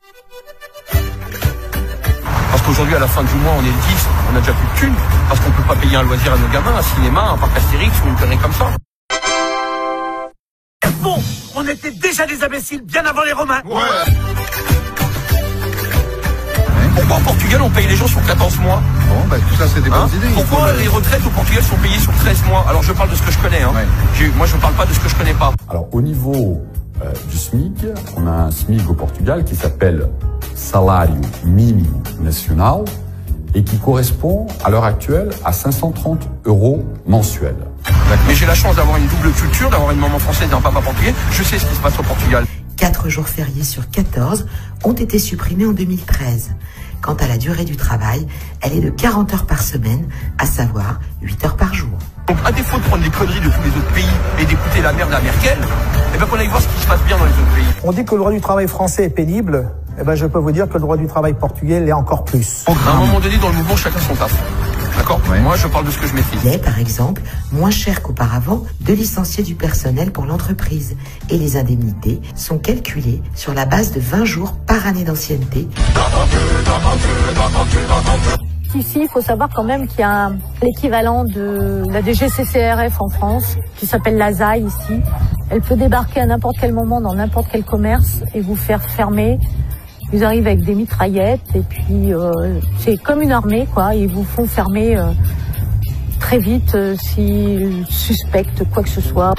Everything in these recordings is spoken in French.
Parce qu'aujourd'hui, à la fin du mois, on est le 10, on a déjà plus de thunes, parce qu'on peut pas payer un loisir à nos gamins, un cinéma, un parc Astérix ou une connerie comme ça. Bon, on était déjà des imbéciles bien avant les Romains. Ouais. Pourquoi au Portugal, on paye les gens sur 14 mois? Bon, bah, tout ça, c'est des bonnes idées. Pourquoi les retraites au Portugal sont payées sur 13 mois? Alors, je parle de ce que je connais. Hein. Ouais. Moi, je ne parle pas de ce que je connais pas. Alors, au niveau du SMIC, on a un SMIC au Portugal qui s'appelle Salário Mínimo Nacional et qui correspond à l'heure actuelle à 530 € mensuels. Mais j'ai la chance d'avoir une double culture, d'avoir une maman française et un papa portugais. Je sais ce qui se passe au Portugal. 4 jours fériés sur 14 ont été supprimés en 2013. Quant à la durée du travail, elle est de 40 heures par semaine, à savoir 8 heures par jour. Donc, à défaut de prendre les conneries de tous les autres pays et d'écouter la merde à Merkel, eh ben, qu'on aille voir ce qui se passe bien dans les autres pays. On dit que le droit du travail français est pénible. Eh ben, je peux vous dire que le droit du travail portugais l'est encore plus. À un moment donné, dans le mouvement, chacun son taf. D'accord? Ouais. Moi, je parle de ce que je maîtrise. Il est, par exemple, moins cher qu'auparavant de licencier du personnel pour l'entreprise. Et les indemnités sont calculées sur la base de 20 jours par année d'ancienneté. Ici, il faut savoir quand même qu'il y a l'équivalent de la DGCCRF en France, qui s'appelle l'ASAI ici. Elle peut débarquer à n'importe quel moment dans n'importe quel commerce et vous faire fermer. Ils arrivent avec des mitraillettes et puis c'est comme une armée, quoi. Ils vous font fermer très vite s'ils suspectent quoi que ce soit.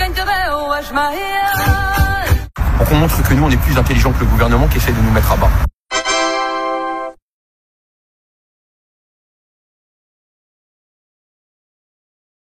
Pour qu'on montre que nous, on est plus intelligents que le gouvernement qui essaie de nous mettre à bas.